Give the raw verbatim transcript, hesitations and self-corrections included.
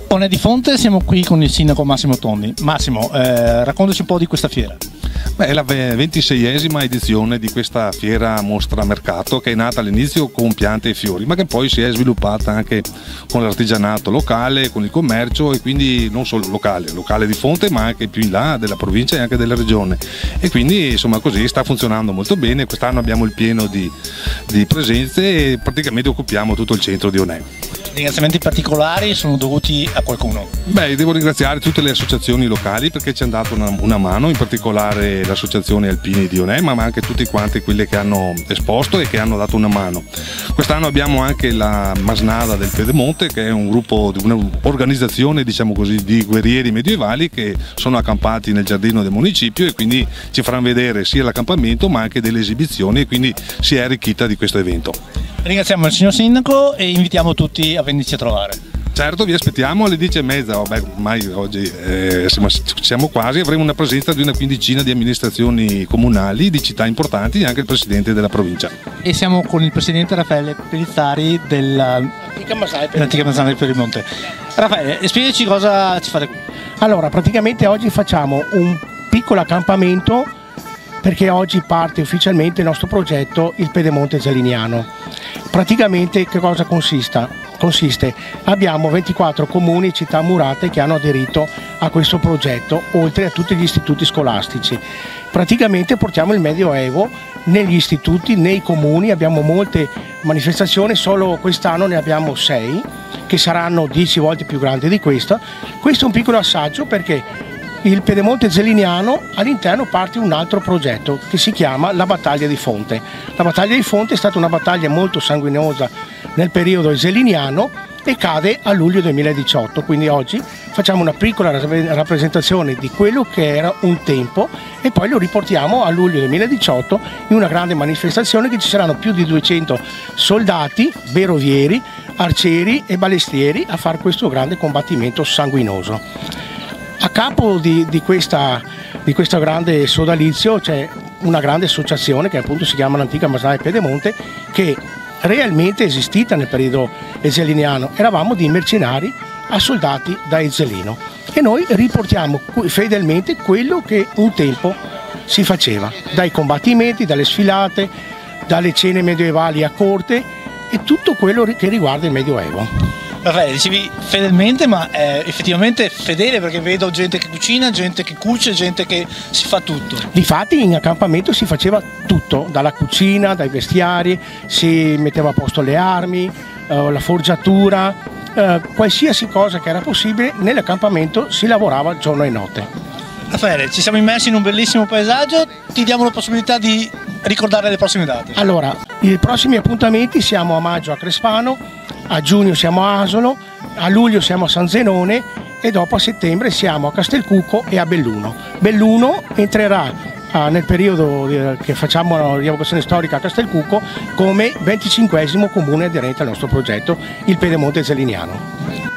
Onè di Fonte, siamo qui con il sindaco Massimo Tondi. Massimo, eh, raccontaci un po' di questa fiera. Beh, è la ventiseiesima edizione di questa fiera mostra mercato, che è nata all'inizio con piante e fiori, ma che poi si è sviluppata anche con l'artigianato locale, con il commercio, e quindi non solo locale, locale di Fonte, ma anche più in là della provincia e anche della regione. E quindi insomma così sta funzionando molto bene. Quest'anno abbiamo il pieno di, di presenze e praticamente occupiamo tutto il centro di Onè. Ringraziamenti particolari sono dovuti a qualcuno? Beh, devo ringraziare tutte le associazioni locali perché ci hanno dato una, una mano, in particolare l'associazione Alpini di Onè, ma anche tutti quanti quelli che hanno esposto e che hanno dato una mano. Quest'anno abbiamo anche la Masnada del Pedemonte, che è un gruppo, un'organizzazione diciamo così, di guerrieri medievali che sono accampati nel giardino del municipio, e quindi ci faranno vedere sia l'accampamento ma anche delle esibizioni, e quindi si è arricchita di questo evento. Ringraziamo il signor sindaco e invitiamo tutti a venirci a trovare. Certo, vi aspettiamo alle dieci e mezza, vabbè, ormai oggi eh, siamo, siamo quasi, avremo una presenza di una quindicina di amministrazioni comunali, di città importanti, e anche il presidente della provincia. E siamo con il presidente Raffaele Perizzari dell'Antica Masnada del Piedemonte. Raffaele, spiegaci cosa ci fate qui. Allora, praticamente oggi facciamo un piccolo accampamento perché oggi parte ufficialmente il nostro progetto, il Pedemonte Zeliniano. Praticamente che cosa consista? consiste? Abbiamo ventiquattro comuni e città murate che hanno aderito a questo progetto, oltre a tutti gli istituti scolastici. Praticamente portiamo il Medioevo negli istituti, nei comuni, abbiamo molte manifestazioni, solo quest'anno ne abbiamo sei, che saranno dieci volte più grandi di questa. Questo è un piccolo assaggio perché il Pedemonte Zeliniano all'interno parte un altro progetto che si chiama la Battaglia di Fonte. La Battaglia di Fonte è stata una battaglia molto sanguinosa nel periodo zeliniano e cade a luglio duemiladiciotto, quindi oggi facciamo una piccola rappresentazione di quello che era un tempo e poi lo riportiamo a luglio duemiladiciotto in una grande manifestazione che ci saranno più di duecento soldati, verovieri, arcieri e balestieri a fare questo grande combattimento sanguinoso. A capo di, di, questa, di questo grande sodalizio c'è una grande associazione che appunto si chiama l'Antica Masnada del Piedemonte, che realmente è esistita nel periodo zeliniano. Eravamo dei mercenari a soldati da Ezzelino e noi riportiamo fedelmente quello che un tempo si faceva, dai combattimenti, dalle sfilate, dalle cene medievali a corte e tutto quello che riguarda il Medioevo. Raffaele, dicevi fedelmente, ma è effettivamente fedele, perché vedo gente che cucina, gente che cuce, gente che si fa tutto. Difatti in accampamento si faceva tutto, dalla cucina, dai vestiari, si metteva a posto le armi, eh, la forgiatura, eh, qualsiasi cosa che era possibile, nell'accampamento si lavorava giorno e notte. Raffaele, ci siamo immersi in un bellissimo paesaggio, ti diamo la possibilità di ricordare le prossime date. Allora, i prossimi appuntamenti siamo a maggio a Crespano, a giugno siamo a Asolo, a luglio siamo a San Zenone e dopo a settembre siamo a Castelcucco e a Belluno. Belluno entrerà ah, nel periodo eh, che facciamo la rievocazione storica a Castelcucco come venticinquesimo comune aderente al nostro progetto, il Pedemonte Zeliniano.